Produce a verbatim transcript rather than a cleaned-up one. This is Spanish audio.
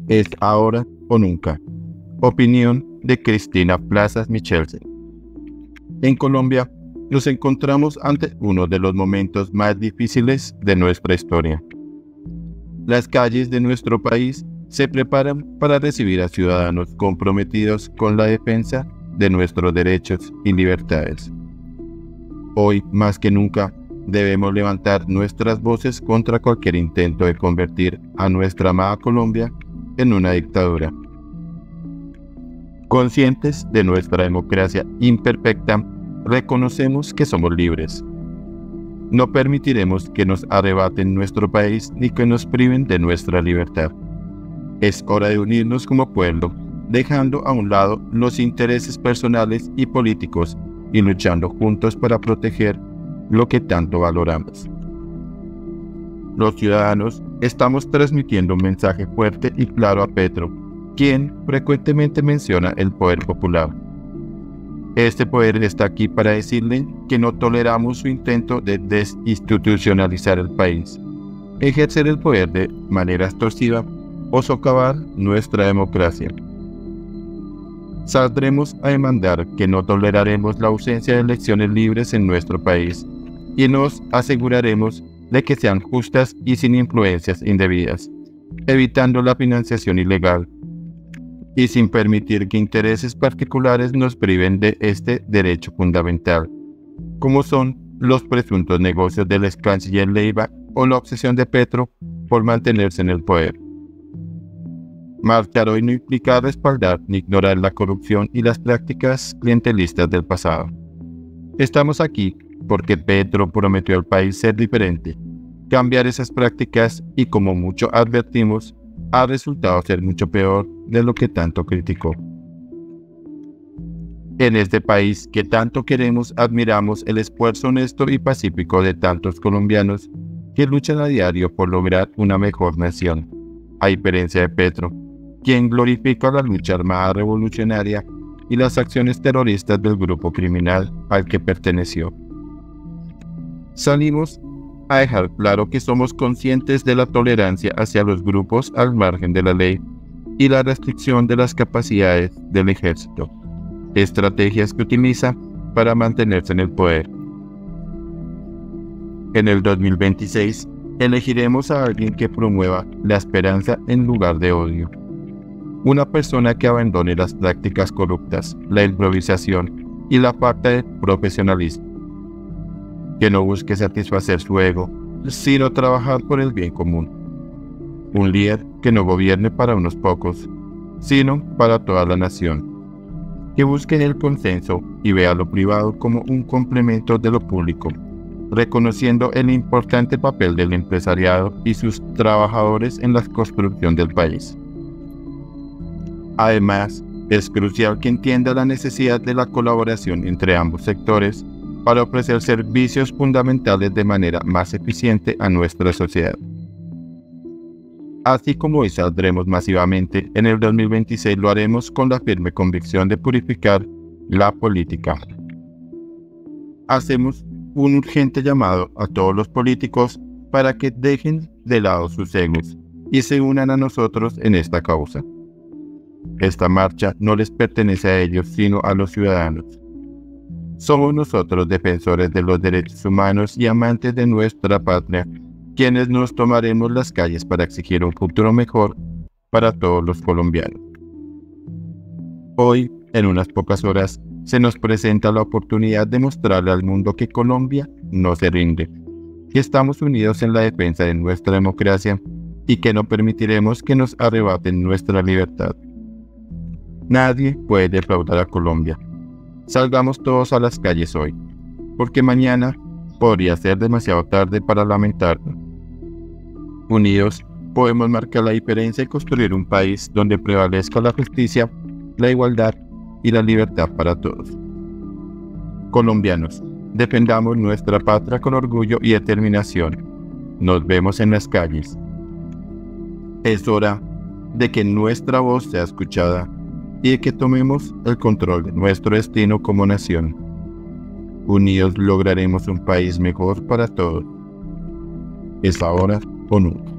Es ahora o nunca. Opinión de Cristina Plazas Michelsen. En Colombia nos encontramos ante uno de los momentos más difíciles de nuestra historia. Las calles de nuestro país se preparan para recibir a ciudadanos comprometidos con la defensa de nuestros derechos y libertades. Hoy, más que nunca, debemos levantar nuestras voces contra cualquier intento de convertir a nuestra amada Colombia en una dictadura. Conscientes de nuestra democracia imperfecta, reconocemos que somos libres. No permitiremos que nos arrebaten nuestro país ni que nos priven de nuestra libertad. Es hora de unirnos como pueblo, dejando a un lado los intereses personales y políticos y luchando juntos para proteger lo que tanto valoramos. Los ciudadanos estamos transmitiendo un mensaje fuerte y claro a Petro, quien frecuentemente menciona el poder popular. Este poder está aquí para decirle que no toleramos su intento de desinstitucionalizar el país, ejercer el poder de manera extorsiva o socavar nuestra democracia. Saldremos a demandar que no toleraremos la ausencia de elecciones libres en nuestro país y nos aseguraremos de que sean justas y sin influencias indebidas, evitando la financiación ilegal y sin permitir que intereses particulares nos priven de este derecho fundamental, como son los presuntos negocios del ex canciller Leiva o la obsesión de Petro por mantenerse en el poder. Marchar hoy no implica respaldar ni ignorar la corrupción y las prácticas clientelistas del pasado. Estamos aquí porque Petro prometió al país ser diferente, cambiar esas prácticas y, como mucho advertimos, ha resultado ser mucho peor de lo que tanto criticó. En este país que tanto queremos, admiramos el esfuerzo honesto y pacífico de tantos colombianos que luchan a diario por lograr una mejor nación, a diferencia de Petro, quien glorifica la lucha armada revolucionaria y las acciones terroristas del grupo criminal al que perteneció. Salimos a dejar claro que somos conscientes de la tolerancia hacia los grupos al margen de la ley y la restricción de las capacidades del ejército, estrategias que utiliza para mantenerse en el poder. En el dos mil veintiséis, elegiremos a alguien que promueva la esperanza en lugar de odio. Una persona que abandone las prácticas corruptas, la improvisación y la falta de profesionalismo. Que no busque satisfacer su ego, sino trabajar por el bien común. Un líder que no gobierne para unos pocos, sino para toda la nación. Que busque el consenso y vea lo privado como un complemento de lo público, reconociendo el importante papel del empresariado y sus trabajadores en la construcción del país. Además, es crucial que entienda la necesidad de la colaboración entre ambos sectores para ofrecer servicios fundamentales de manera más eficiente a nuestra sociedad. Así como hoy saldremos masivamente, en el dos mil veintiséis lo haremos con la firme convicción de purificar la política. Hacemos un urgente llamado a todos los políticos para que dejen de lado sus egos y se unan a nosotros en esta causa. Esta marcha no les pertenece a ellos, sino a los ciudadanos. Somos nosotros, defensores de los derechos humanos y amantes de nuestra patria, quienes nos tomaremos las calles para exigir un futuro mejor para todos los colombianos. Hoy, en unas pocas horas, se nos presenta la oportunidad de mostrarle al mundo que Colombia no se rinde, que estamos unidos en la defensa de nuestra democracia y que no permitiremos que nos arrebaten nuestra libertad. Nadie puede defraudar a Colombia. Salgamos todos a las calles hoy, porque mañana podría ser demasiado tarde para lamentarlo. Unidos, podemos marcar la diferencia y construir un país donde prevalezca la justicia, la igualdad y la libertad para todos. Colombianos, defendamos nuestra patria con orgullo y determinación. Nos vemos en las calles. Es hora de que nuestra voz sea escuchada y de que tomemos el control de nuestro destino como nación. Unidos lograremos un país mejor para todos. Es ahora o nunca.